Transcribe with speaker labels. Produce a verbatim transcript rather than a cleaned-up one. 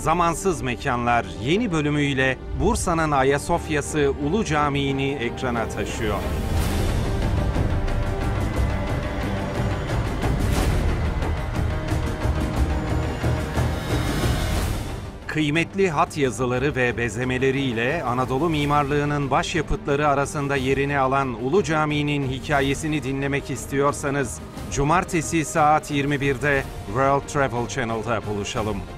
Speaker 1: Zamansız Mekanlar yeni bölümüyle Bursa'nın Ayasofya'sı Ulu Camii'ni ekrana taşıyor. Kıymetli hat yazıları ve bezemeleriyle Anadolu mimarlığının başyapıtları arasında yerini alan Ulu Camii'nin hikayesini dinlemek istiyorsanız, Cumartesi saat yirmi birde World Travel Channel'da buluşalım.